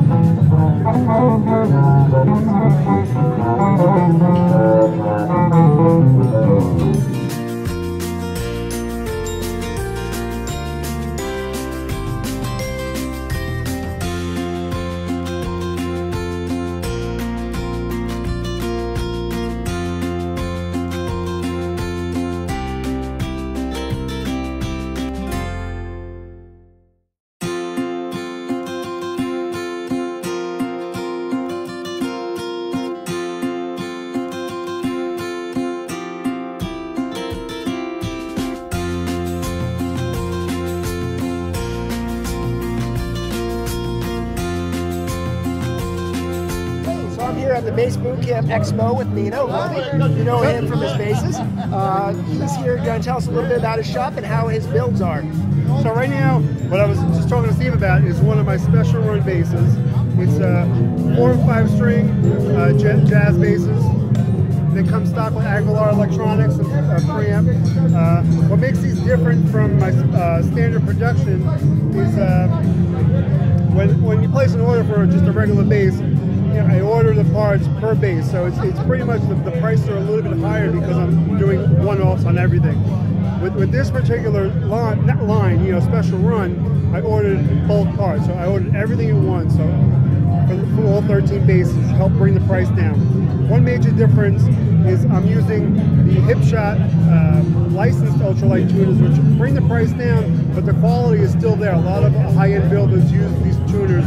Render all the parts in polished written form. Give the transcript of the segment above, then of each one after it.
Here at the Bass BootCamp Expo with Nino. You know him from his basses. He's here going to tell us a little bit about his shop and how his builds are. So right now, what I was just talking to Steve about is one of my special run basses. It's 4 and 5 string jazz basses. They come stock with Aguilar electronics and preamp. What makes these different from my standard production is when you place an order for just a regular bass, I order the parts per bass, so it's pretty much the prices are a little bit higher because I'm doing one-offs on everything. With this particular line, special run, I ordered bulk parts, so I ordered everything at once. So for all 13 basses, to help bring the price down. One major difference is I'm using the Hipshot licensed ultralight tuners, which bring the price down, but the quality is still there. A lot of high-end builders use these tuners.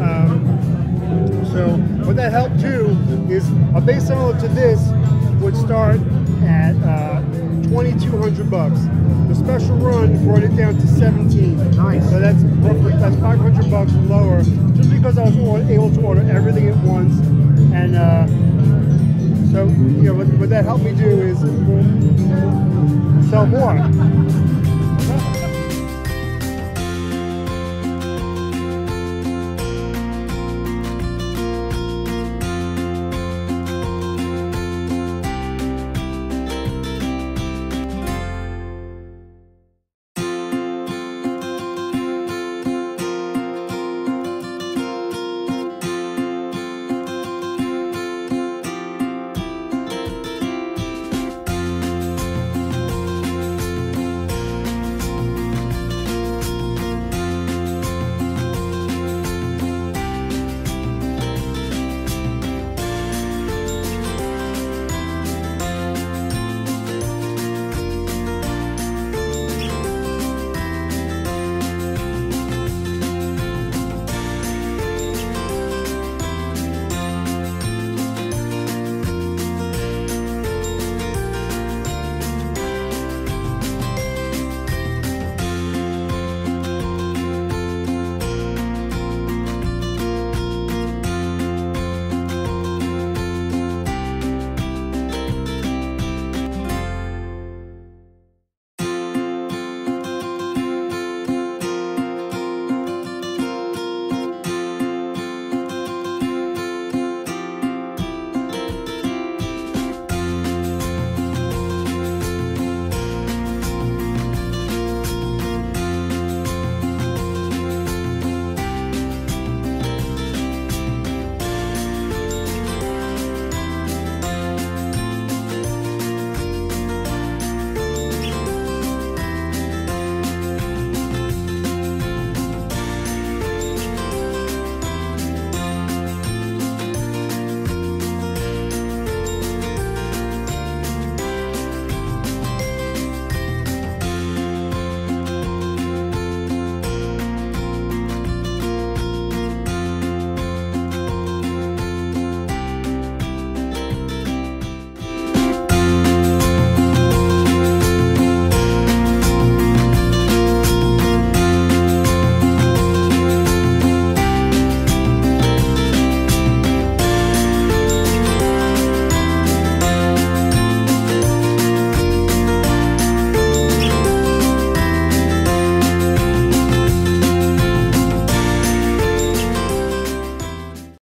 So what that helped too is a bass similar to this would start at $2,200. The special run brought it down to 17. Nice. So that's roughly $500 lower, just because I was able to order everything at once. And so what that helped me do is sell more.